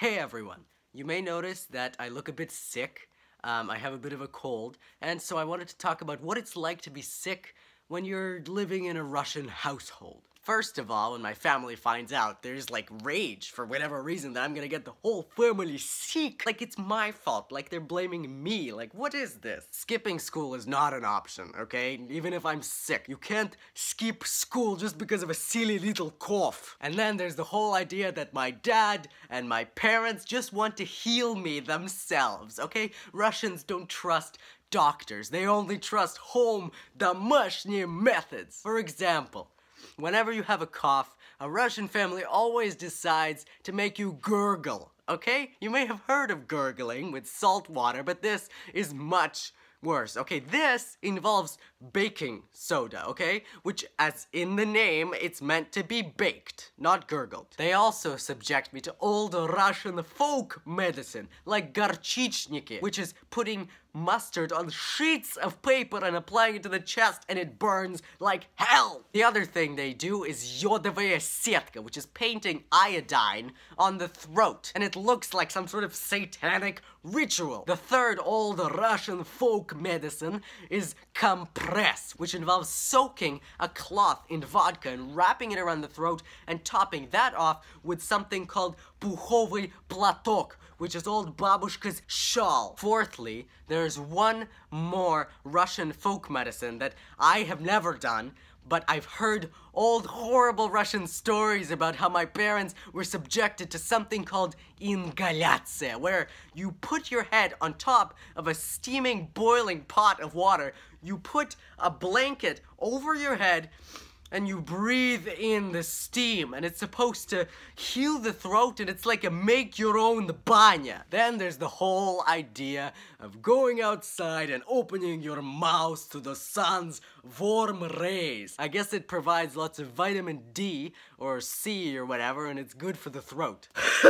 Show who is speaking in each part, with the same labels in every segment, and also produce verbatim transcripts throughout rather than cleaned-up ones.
Speaker 1: Hey everyone! You may notice that I look a bit sick. Um, I have a bit of a cold, and so I wanted to talk about what it's like to be sick when you're living in a Russian household. First of all, when my family finds out, there's like rage for whatever reason that I'm gonna get the whole family sick. Like it's my fault, like they're blaming me. Like what is this? Skipping school is not an option, okay? Even if I'm sick. You can't skip school just because of a silly little cough. And then there's the whole idea that my dad and my parents just want to heal me themselves, okay? Russians don't trust doctors. They only trust home домашние methods. For example, whenever you have a cough, a Russian family always decides to make you gurgle, okay? You may have heard of gurgling with salt water, but this is much worse, okay? This involves baking soda, okay? Which, as in the name, it's meant to be baked, not gurgled. They also subject me to old Russian folk medicine, like горчичники, which is putting mustard on sheets of paper and applying it to the chest, and it burns like hell. The other thing they do is yodovaya setka, which is painting iodine on the throat, and it looks like some sort of satanic ritual. The third old Russian folk medicine is compress, which involves soaking a cloth in vodka and wrapping it around the throat and topping that off with something called pukhovy platok, which is old babushka's shawl. Fourthly, there's one more Russian folk medicine that I have never done, but I've heard old horrible Russian stories about how my parents were subjected to something called ingalyatsia, where you put your head on top of a steaming, boiling pot of water, you put a blanket over your head, and you breathe in the steam, and it's supposed to heal the throat, and it's like a make-your-own banya. Then there's the whole idea of going outside and opening your mouth to the sun's warm rays. I guess it provides lots of vitamin D, or C, or whatever, and it's good for the throat.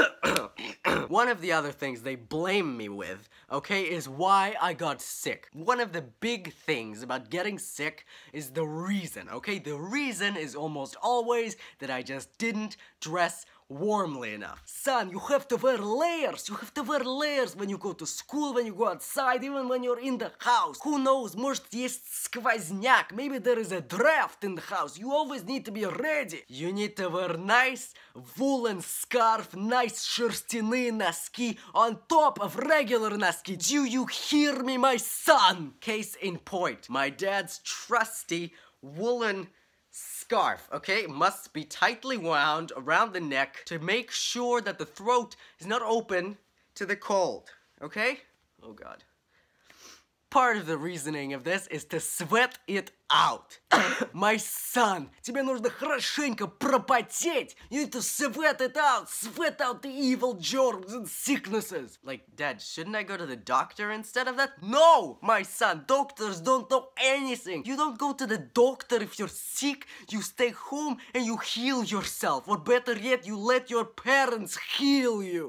Speaker 1: One of the other things they blame me with, okay, is why I got sick. One of the big things about getting sick is the reason, okay? The reason is almost always that I just didn't dress warmly enough. Son, you have to wear layers. You have to wear layers when you go to school, when you go outside, even when you're in the house. Who knows, может есть сквозняк. Maybe there is a draft in the house. You always need to be ready. You need to wear nice woolen scarf, nice шерстяные носки on top of regular носки. Do you hear me, my son? Case in point, my dad's trusty woolen scarf, okay, must be tightly wound around the neck to make sure that the throat is not open to the cold, okay? Oh God. Part of the reasoning of this is to sweat it out. My son, тебе нужно хорошенько пропотеть. You need to sweat it out. Sweat out the evil germs and sicknesses. Like, Dad, shouldn't I go to the doctor instead of that? No, my son, doctors don't know anything. You don't go to the doctor if you're sick. You stay home and you heal yourself. Or better yet, you let your parents heal you.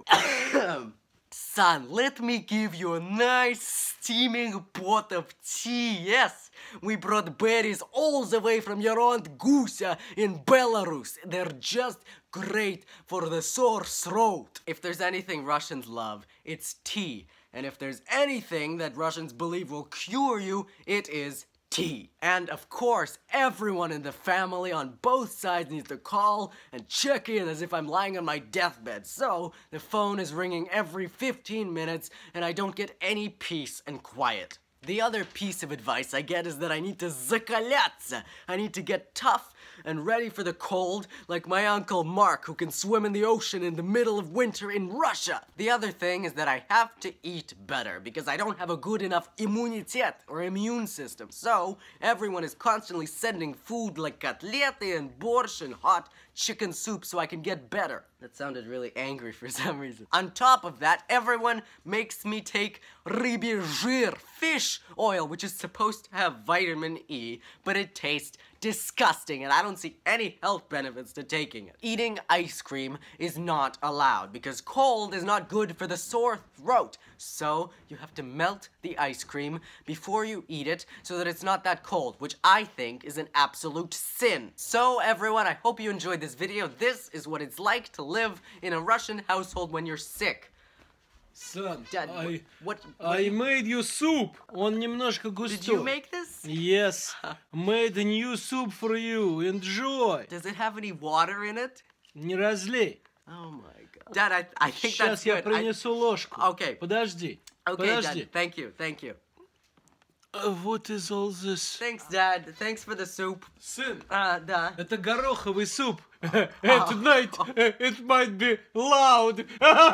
Speaker 1: Son, let me give you a nice steaming pot of tea, yes? We brought berries all the way from your Aunt Gusia in Belarus. They're just great for the sore throat. If there's anything Russians love, it's tea. And if there's anything that Russians believe will cure you, it is tea. And of course, everyone in the family on both sides needs to call and check in as if I'm lying on my deathbed. So, the phone is ringing every fifteen minutes and I don't get any peace and quiet. The other piece of advice I get is that I need to закаляться. I need to get tough and ready for the cold, like my Uncle Mark, who can swim in the ocean in the middle of winter in Russia. The other thing is that I have to eat better, because I don't have a good enough immunitet, or immune system. So, everyone is constantly sending food like котлеты and borscht and hot chicken soup so I can get better. That sounded really angry for some reason. On top of that, everyone makes me take рыбий жир, fish oil, which is supposed to have vitamin E, but it tastes disgusting, and I don't see any health benefits to taking it. Eating ice cream is not allowed because cold is not good for the sore throat. So you have to melt the ice cream before you eat it so that it's not that cold, which I think is an absolute sin. So everyone, I hope you enjoyed this video. This is what it's like to live in a Russian household when you're sick.
Speaker 2: Son,
Speaker 1: Dad,
Speaker 2: I,
Speaker 1: what, what,
Speaker 2: I made you soup. Он немножко густой.
Speaker 1: Did you make this?
Speaker 2: Yes, made a new soup for you. Enjoy.
Speaker 1: Does it have any water in it?
Speaker 2: Не разлей.
Speaker 1: Oh my god. Dad, I, I think
Speaker 2: Сейчас
Speaker 1: that's
Speaker 2: я
Speaker 1: good. I,
Speaker 2: принесу ложку.
Speaker 1: Okay.
Speaker 2: Подожди.
Speaker 1: okay,
Speaker 2: Подожди.
Speaker 1: Dad. Thank you, thank you.
Speaker 2: Uh, what is all this?
Speaker 1: Thanks, Dad. Thanks for the soup.
Speaker 2: Сын,
Speaker 1: Uh, да.
Speaker 2: это гороховый суп. At night it might be loud.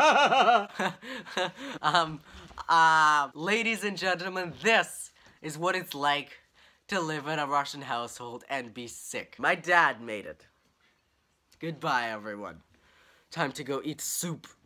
Speaker 1: um, uh, ladies and gentlemen, this is what it's like to live in a Russian household and be sick. My dad made it. Goodbye, everyone. Time to go eat soup.